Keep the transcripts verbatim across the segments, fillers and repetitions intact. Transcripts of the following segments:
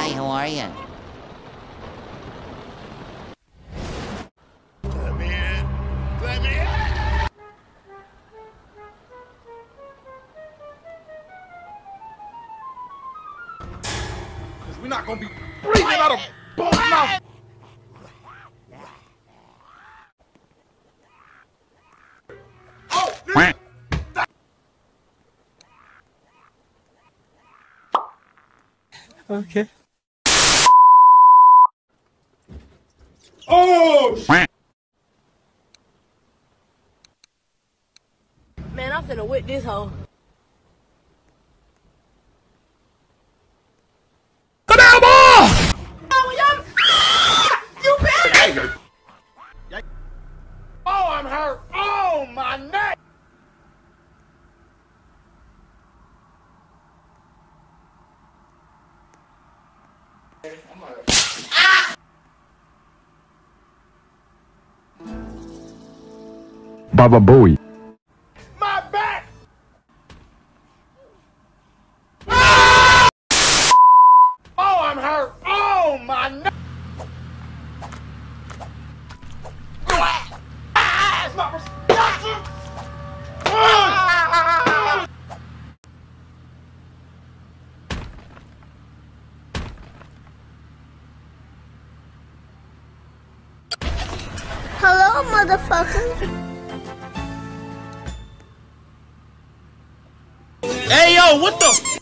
Hi, how are you? Let me in. Let me in. Cause we're not gonna be breathing out of both mouths. Oh, Okay. oh! Man, I'm finna whip this hoe. The damn ball! Oh, you bitch! Oh, I'm hurt. Oh, my neck! Baba Bowie. My back! Ah! Oh, I'm hurt. Oh, my neck! Ah, it's not responsive! Ah! Hello, motherfucker. Hey yo, what the?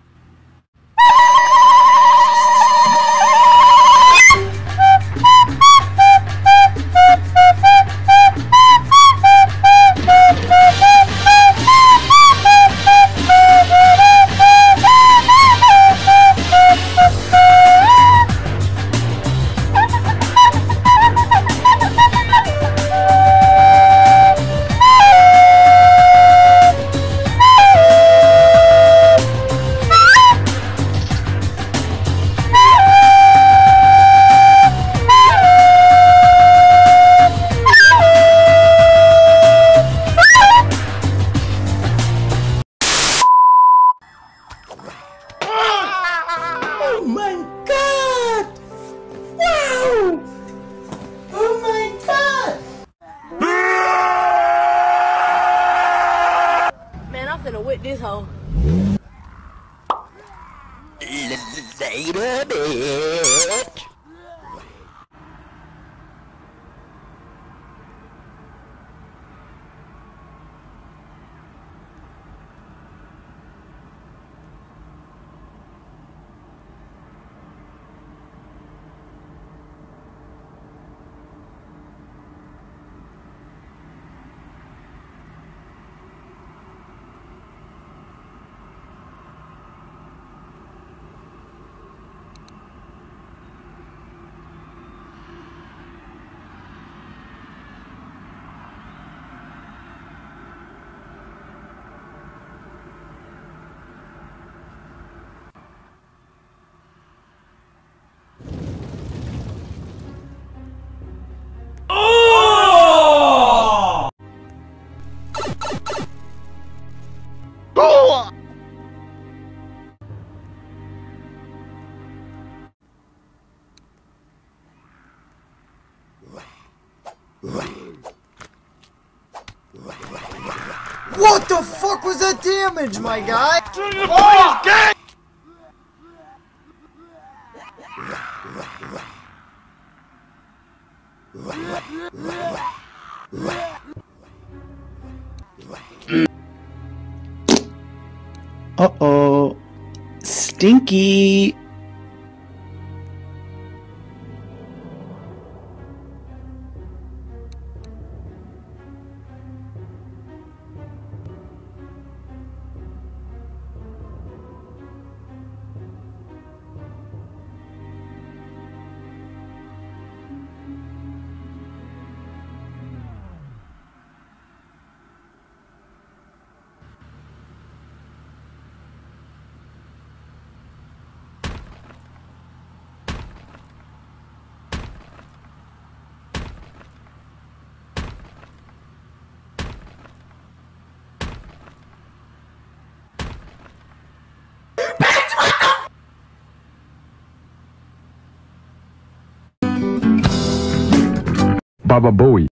Oh my god! Wow! Oh my god! Man, I'm finna whip this hoe. Later, bitch. What the fuck was that damage, my guy? Oh, gang! Uh-oh. Stinky. Baba Booey.